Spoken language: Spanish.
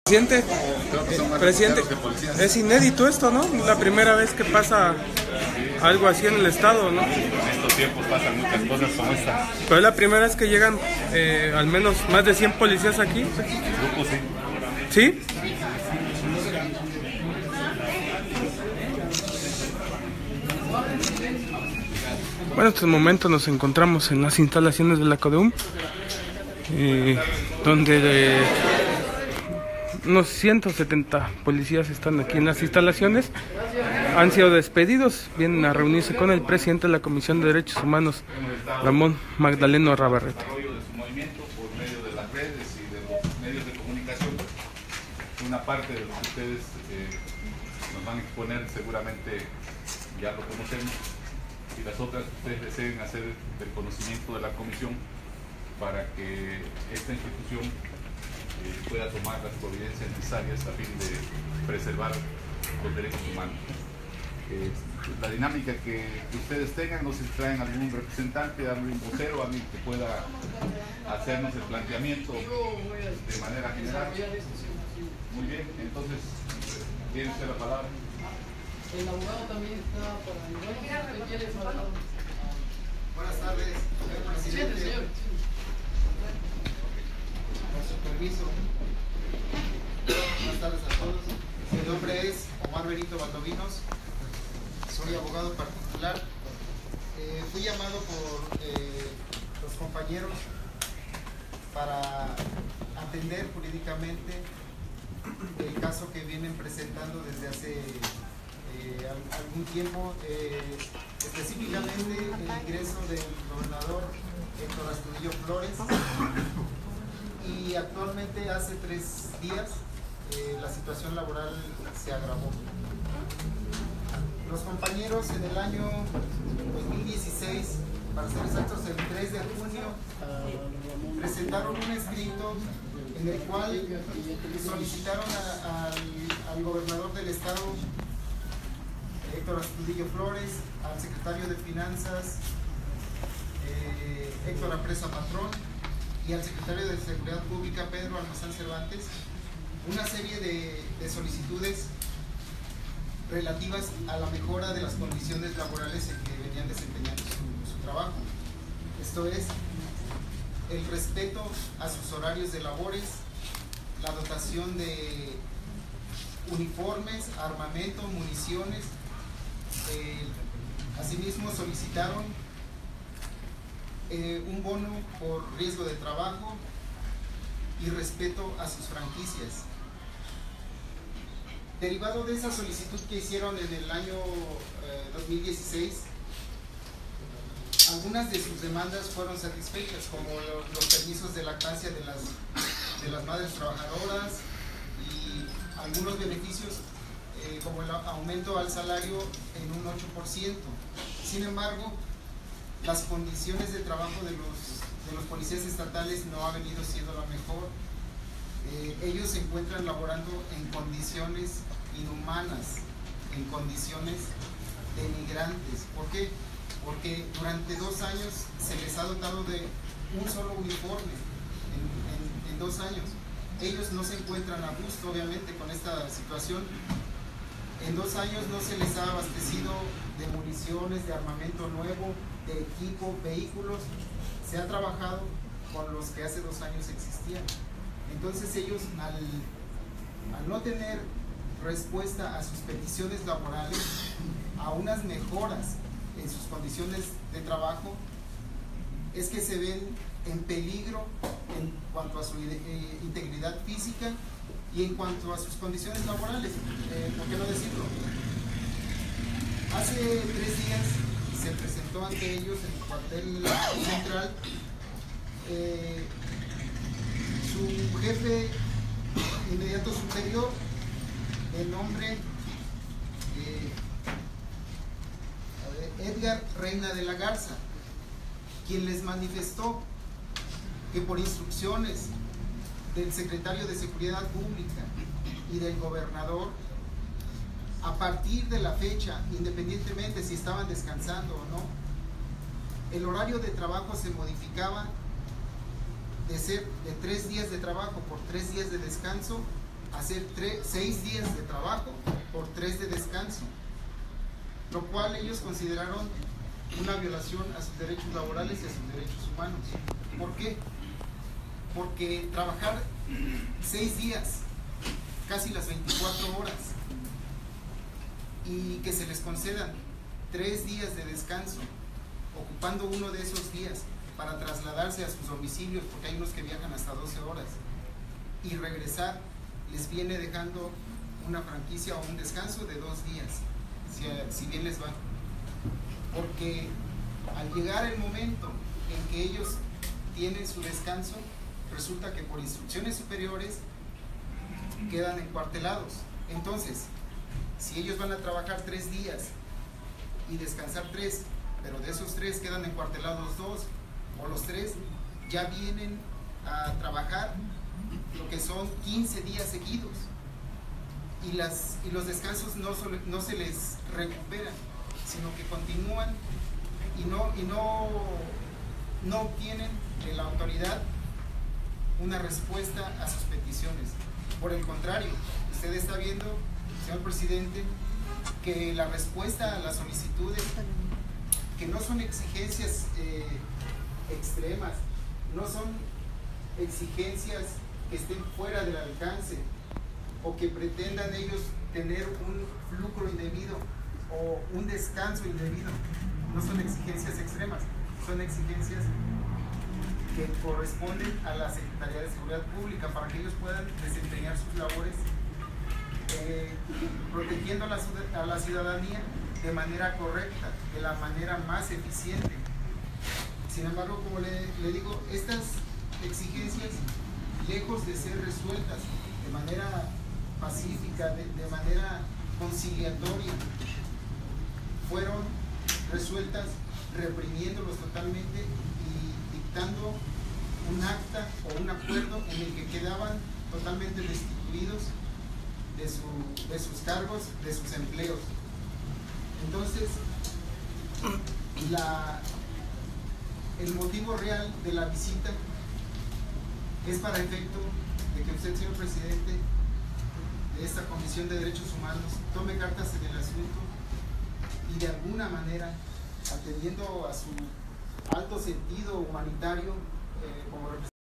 Presidente, Creo que son más presidente, que policías. es inédito esto, ¿no? La primera vez que pasa algo así en el estado, ¿no? En estos tiempos pasan muchas cosas como esta. Pero es la primera vez que llegan al menos más de 100 policías aquí. Grupos, sí. ¿Sí? Bueno, en estos momentos nos encontramos en las instalaciones de la CODEUM, donde unos 170 policías están aquí en las instalaciones. Han sido despedidos, vienen a reunirse con el presidente de la Comisión de Derechos Humanos, Ramón Magdaleno Rabarrete. Apoyo de su movimiento por medio de las redes y de los medios de comunicación. Una parte de lo que ustedes nos van a exponer seguramente ya lo conocemos, y las otras ustedes deseen hacer del conocimiento de la comisión para que esta institución pueda tomar las providencias necesarias a fin de preservar los derechos humanos. La dinámica que ustedes tengan, no sé si traen algún representante, algún vocero, alguien que pueda hacernos el planteamiento de manera general. Muy bien, entonces, tiene usted la palabra. El abogado también está para ayudar. Buenas tardes, señor presidente. Señor. Con su permiso. Buenas tardes a todos. Mi nombre es Omar Benito Valdovinos. Soy abogado particular. Fui llamado por los compañeros para atender jurídicamente el caso que vienen presentando desde hace algún tiempo, específicamente el ingreso del gobernador Héctor Astudillo Flores, y actualmente hace 3 días la situación laboral se agravó. Los compañeros en el año 2016, para ser exactos el 3 de junio, presentaron un escrito en el cual solicitaron al gobernador del estado, Héctor Astudillo Flores, al secretario de Finanzas, Héctor Apresa Patrón, y al secretario de Seguridad Pública, Pedro Almazán Cervantes, una serie de solicitudes relativas a la mejora de las condiciones laborales en que venían desempeñando su trabajo. Esto es, el respeto a sus horarios de labores, la dotación de uniformes, armamento, municiones. Asimismo solicitaron un bono por riesgo de trabajo y respeto a sus franquicias. Derivado de esa solicitud que hicieron en el año 2016, algunas de sus demandas fueron satisfechas, como los permisos de lactancia de las madres trabajadoras y algunos beneficios como el aumento al salario en un 8%. Sin embargo, las condiciones de trabajo de los policías estatales no ha venido siendo la mejor. Ellos se encuentran laborando en condiciones inhumanas, en condiciones denigrantes. ¿Por qué? Porque durante 2 años se les ha dotado de un solo uniforme en 2 años. Ellos no se encuentran a gusto, obviamente, con esta situación. En 2 años no se les ha abastecido de municiones, de armamento nuevo, de equipo, vehículos. Se ha trabajado con los que hace 2 años existían. Entonces ellos, al no tener respuesta a sus peticiones laborales, a unas mejoras en sus condiciones de trabajo, es que se ven en peligro en cuanto a su integridad física y en cuanto a sus condiciones laborales. ¿Por qué no decirlo? Hace 3 días se presentó ante ellos en el cuartel central su jefe inmediato superior, de nombre Edgar Reina de la Garza, quien les manifestó que por instrucciones del secretario de Seguridad Pública y del gobernador, a partir de la fecha, independientemente si estaban descansando o no, el horario de trabajo se modificaba de ser de 3 días de trabajo por 3 días de descanso hacer 6 días de trabajo por 3 de descanso, lo cual ellos consideraron una violación a sus derechos laborales y a sus derechos humanos. ¿Por qué? Porque trabajar 6 días, casi las 24 horas, y que se les concedan 3 días de descanso, ocupando uno de esos días para trasladarse a sus domicilios, porque hay unos que viajan hasta 12 horas, y regresar, les viene dejando una franquicia o un descanso de 2 días, si bien les va. Porque al llegar el momento en que ellos tienen su descanso, resulta que por instrucciones superiores quedan encuartelados. Entonces, si ellos van a trabajar 3 días y descansar 3, pero de esos 3 quedan encuartelados 2, o los 3 ya vienen a trabajar lo que son 15 días seguidos, y los descansos no se les recuperan, sino que continúan y no obtienen de la autoridad una respuesta a sus peticiones. Por el contrario, usted está viendo, señor presidente, que la respuesta a las solicitudes, que no son exigencias extremas, no son exigencias que estén fuera del alcance o que pretendan ellos tener un lucro indebido o un descanso indebido, no son exigencias extremas, son exigencias que corresponden a la Secretaría de Seguridad Pública para que ellos puedan desempeñar sus labores protegiendo a la ciudadanía de manera correcta, de la manera más eficiente. Sin embargo, como le digo, estas exigencias, lejos de ser resueltas de manera pacífica, de manera conciliatoria, fueron resueltas reprimiéndolos totalmente y dictando un acta o un acuerdo en el que quedaban totalmente destituidos de sus cargos, de sus empleos. Entonces, el motivo real de la visita es para efecto de que usted, señor presidente de esta Comisión de Derechos Humanos, tome cartas en el asunto y de alguna manera, atendiendo a su alto sentido humanitario como representante